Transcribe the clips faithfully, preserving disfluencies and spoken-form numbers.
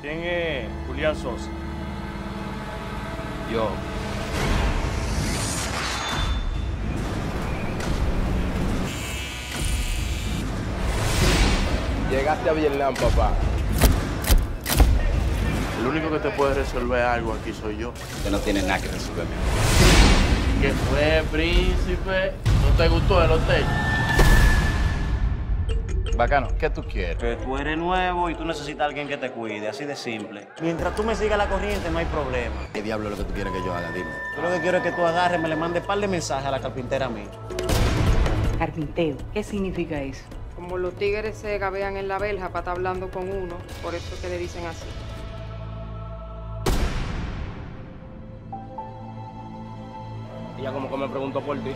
¿Quién es Julián Sosa? Yo. Llegaste a Vietnam, papá. El único que te puede resolver algo aquí soy yo. Usted no tiene nada que resolverme. ¿Qué fue, príncipe? ¿No te gustó el hotel? Bacano, ¿qué tú quieres? Que tú eres nuevo y tú necesitas a alguien que te cuide, así de simple. Mientras tú me sigas la corriente, no hay problema. ¿Qué diablo es lo que tú quieres que yo haga? Dime. Yo lo que quiero es que tú agarres, me le mandes un par de mensajes a la carpintera mía. Carpintero, ¿qué significa eso? Como los tigres se gabean en la verja para estar hablando con uno, por eso es que le dicen así. Ella como que me preguntó por ti.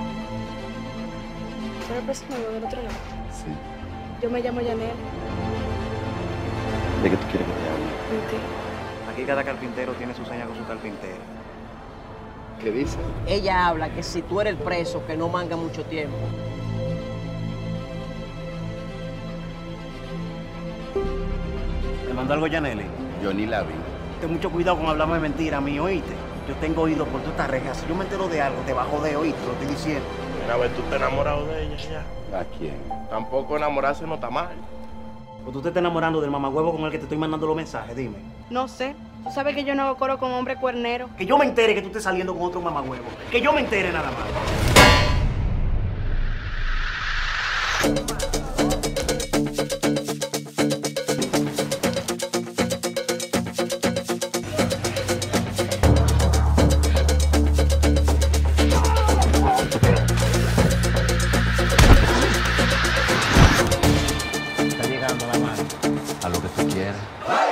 ¿Tú eres persona del otro lado? Sí. Yo me llamo Yanel. ¿De qué tú quieres que te hable? ¿Y ti? Aquí cada carpintero tiene su seña con su carpintero. ¿Qué dice? Ella habla que si tú eres el preso, que no manga mucho tiempo. ¿Te mandó algo Yaneli? Yo ni la vi. Ten mucho cuidado con hablarme de mentira a mí, ¿oíste? Yo tengo oído por todas estas rejas. Si yo me entero de algo, te bajo de oído, te lo estoy diciendo. Una vez tú te enamorado de ella ya. ¿A quién? Tampoco enamorarse no está mal. O tú te estás enamorando del mamagüevo con el que te estoy mandando los mensajes, dime. No sé. Tú sabes que yo no hago coro con hombre cuernero. Que yo me entere que tú estés saliendo con otro mamagüevo. Que yo me entere nada más. Está llegando la mano. A lo que tú quieres.